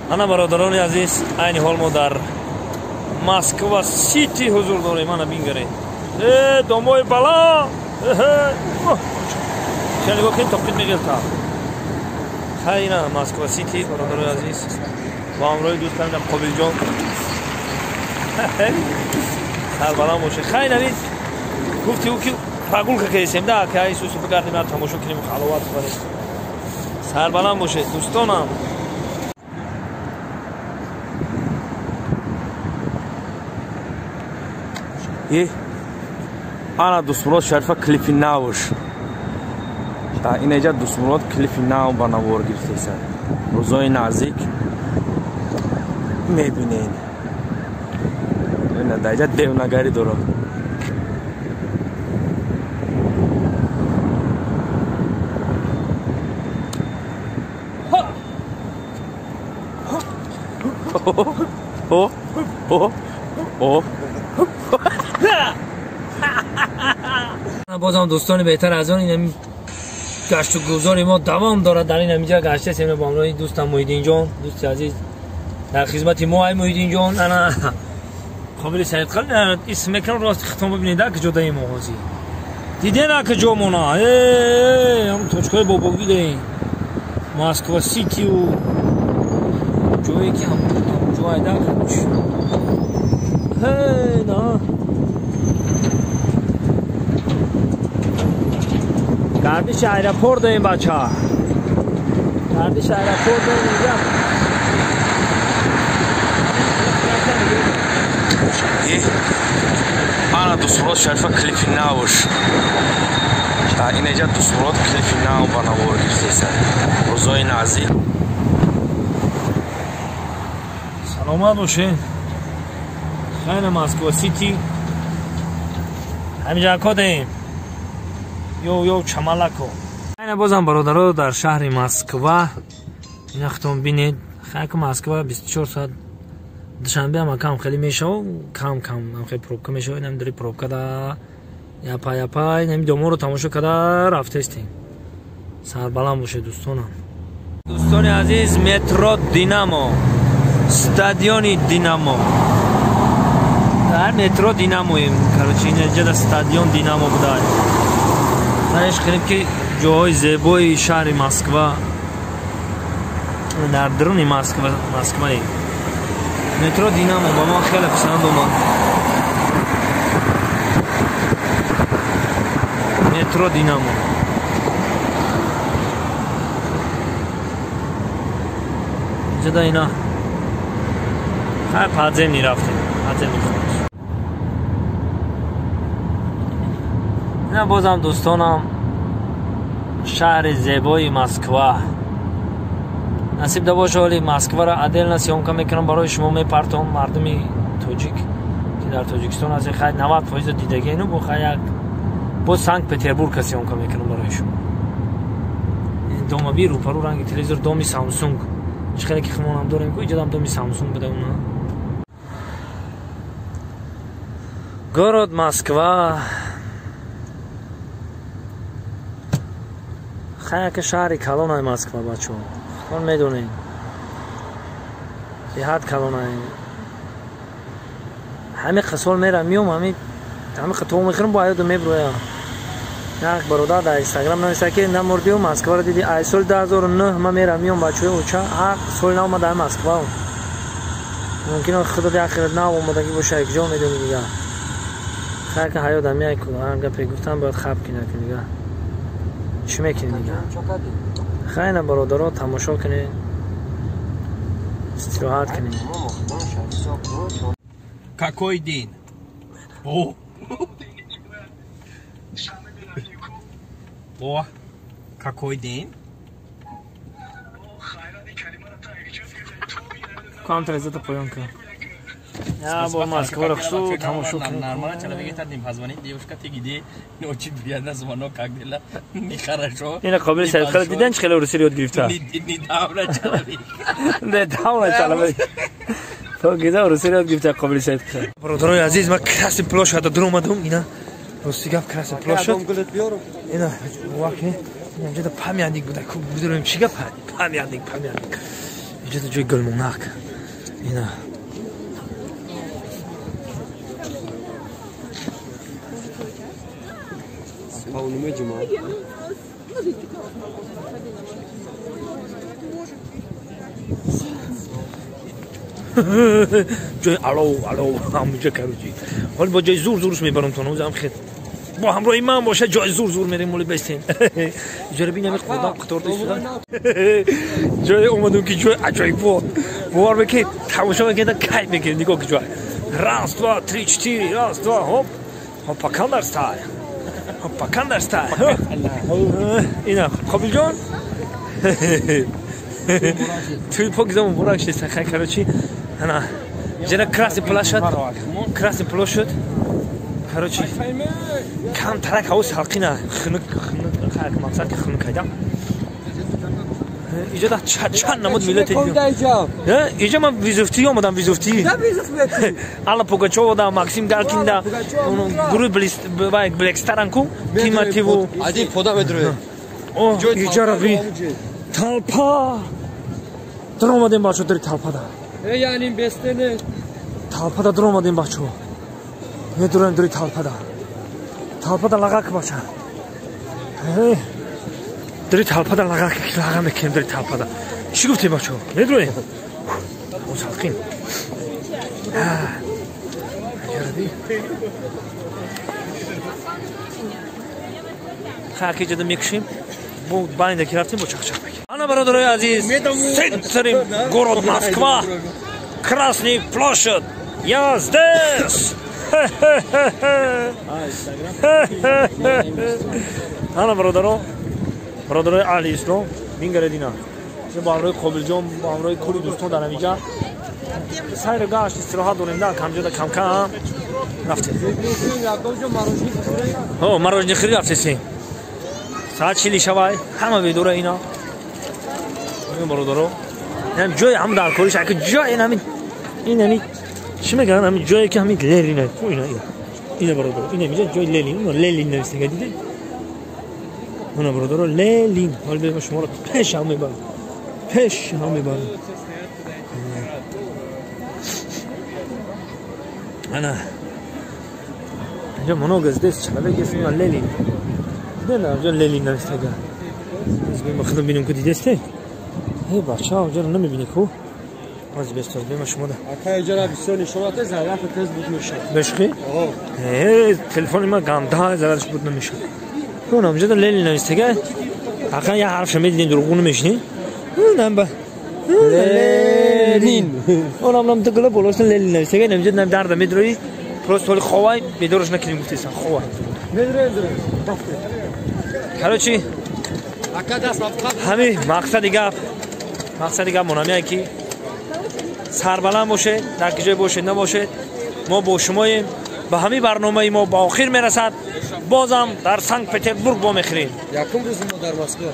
ана бародарони азиз, айни ҳол мо дар Москва сити ҳузур дорем. ана бингаре домои баланд нигоҳ кунед тоқид мегирта. хайна Москва сити бародарони азиз, ба ҳамроҳи дӯстам Қобилҷон сарбаланд боше. хайна вид гуфти ки прогулка кардем да, ки ай сусу бигардем на тамошо кунем, халоват кунем. сарбаланд боше дӯстонам. ана Дӯстмурод Шарифа клипи навш. Инеҷа Дӯстмурод клипи нав ба навор гирифтеса. Рӯзои наздик мебинед. Даҷа девнагарӣ дорад. бозам дӯстони беҳтар аз он ин гашту гузори мо давом дорад. дар ин ҳамиҷа гаштесем ба ҳамроҳи дӯстам Муҳиддинҷон, дӯсти азиз дар хизмати мо. ай Муҳиддинҷон, ана қобили Саидқали исм мекунам. рости хитон бибинед ак ҷодаи моғозӣ диден ак ҷо мона ҳам точкаи бобогӣ дем Москва ситиу ҷое ки ҳам ҷо айда кадуш на гардиши аэропорт дорем бача. гардиши аэропорт дорем инҷа. ана Дӯстмурод Шарифа клипи навш. инеҷа Дӯстмурод клипи нав ба навор гирифтеса. рӯзои наздик. саломат бошед. хайна Москва сити ҳамиҷа кодем ёв чамалако. айна бозам бародаро дар шаҳри Москва. ина хитон бинед. хайка Москва 24 соат душанбе ама кам хеле мешав, кам ам хеле пробка мешав. инам дори пробка да япа инами доморо тамошо када рафтестем. сарбаланд боше дӯстонам. дӯстони азиз, метро Динамо, стадиони Динамо. дар метро Динамоем. короче инҷа дар стадион Динамо будад. нареш хелем ки ҷоҳои зебои шаҳри Москва дар даруни Москваем. метро Динамо ба ман хеле писанд омад. метро Динамо. инҷада ина падзем нирафтем. падзем мехош. ина бозам дӯстонам шаҳри зебои Москва. насиб да боша ҳоли Москваро отдельно сёмка мекунам барои шумо мепартом. мардуми тоҷик ки дар Тоҷикистон ҳастед, хай 90% дидагену бо хай як бо Санкт-Петербург сёмка мекунам барои шумо. дома би рӯпарӯ ранги телевизор доми Samsung. чиқаре ки химонам дорем ку иҷодам доми Samsung буда уна. город Москва. хай яка шаҳри калонаи Москва бачо. хон медонем. деҳат калонаи. ҳами қисол мерам миём ҳами қитоъ мехӯрам бо ҳаёту меброям. як бародар дар Инстаграм навишта ки на мурдиу Москваро диди. ай соли 2009 ман мерам миём бачои уча ҳар соли нав ман дар Москваам. мумкин аст худо як хеле нав омадагӣ боша якҷо медони дигар. хай ка ҳаёт ҳам як ҳар гапе гуфтам бояд хаб кина ки дигар. чӣ мекунӣ дигар? хайна бародаро тамошо кунед. истироҳат кунед. какой день? О, какой день? Контрезата поёнка. Я бо Москва рахшу тамошо кунем. Нормально человек дадим позвонить девушка ты где? Ночью приятно звонок как дела? Нехорошо. Ина Қобили Саидқали диден чӣ хеле русӣ ёд гирифта? Недавно человек. Недавно человек. То гиза русӣ ёд гирифта Қобили Саидқали. Бародарои азиз, ман краси площадь дар омадам. Ина рости гап краси площадь. Ина вақт инҷода памятник буда. Бидонем чӣ гап? Памятник. اینجا جای گلمونق اینا Paulime cuma. جای الو همونجا کروجی حالا با جای زورش میبرم تو نوزم خیلی با همراه من باشه جای زور میریم مولی بستیم جای بینم خودم قطار داشتم جای اومدم که جای عجایب بوار بکید تماشا بکید کیف میکنید نگاه که جای راست دو تری چتیری راست دو هوپ هوپا کاندر ستایل هوپا کاندر ستایل اینا قابل جان توی پاکیزم براک شد سخن کراچی انا جنا красный پلاش شد کراچی کم ترک هاوس حلقینا خنک خاک مقصد که خنک کردم اینجا دا چند نمود میلت اینجا من ویزوفتی اومدم ویزوفتی alla Pugaciova da Maxim Galkin da un grup Black Star cu Timativu Adi poda medroye اینجا روی талпа در اومدیم بچه داری талпа دا یعنی بستنه талпа да در اومدیم بچه میدونم داری талпа دا لغا که بچه داری талпа دا لغا که لغا میکنیم داری талпа دا چی گفتی بچه میدونیم اون سالقین خاکی جدا میکشیم بو باینده که رفتیم با چخچخ بگیم انا برادرای عزیز سنتریم город Москва Красный площадь я здесь انا برادرای علی اسلام مینگردینا با همراه قابل جان با همراه کلی دوستان در همینجا سیر گشت استراحت داریم در کمجا کم کم رفتیم مروجنی خیلی رفتیم ساعت چیلی شوای همه بیدوره اینا این برادرها هم جای هم در کارش اگه جای این همین چی میگن همین جایی که همین لرینه اینا برادرها این میشه جای للین نوشته دیده اونا برادرها للین حالا به شما رو پیش هم میبرم انا اینجا منوگز دست چقدر گسیم للین نه جا لیلی نرسته گه از بیم خودم بینم که دیدسته هی بچه ها اونجا رو نمیبینی که از بستاز بیم شما ده اکای جا را بسیار نشوناته زرف تز بود میشه بشقی؟ هی تلفون ما گمده زرفش بود نمیشه اون اونجا ده لیلی نرسته گه اکا یه حرف شما دیدین دروغونو میشنی اونم با لین اونم تقلب بولوشن لیلی نرسته گه نمیجد نم درده میدروی پروست حالی خواه بیدارش نکنیم گفتیستن خواه ندره کراچی همین مقصد گپ منامیه که سربلند باشه در که جای باشه نباشه ما با شماییم به همین برنامه ما با آخر میرسد بازم در سنت پترزبورگ با میخوریم یکم روز ما در مسکو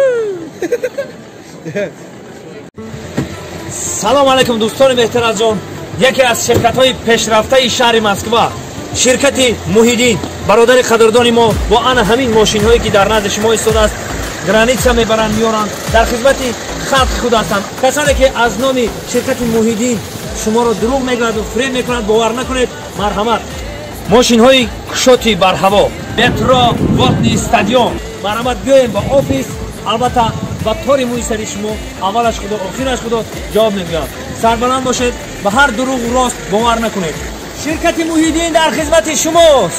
سلام علیکم دوستان بهتر جان یکی از شرکت های پیشرفته شهر مسکو شرکت موحیدین برادر قدردانی ما با آن همین ماشین هایی که در نزد شما ایستاده است گرانیت میبرن میارن در خدمت خلق خود هستند کسانی که از نام شرکت موحیدین شما را دروغ میگوید و فریب میکنند باور نکنید مرحمت ماشین های کشوتی بر هوا مترو واتنی استادیوم مرحمت بیایم با آفیس البته با طور مویسری شما اولش خدا آخرش خدا جواب میگوید سربلند باشید به هر دروغ و راست باور نکنید شرکت موحیدین در خدمت شماست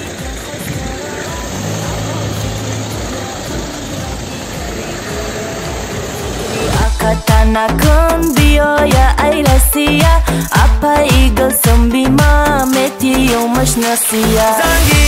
Katanakan biaya Airasia Apa igal sambima Metio mas nasia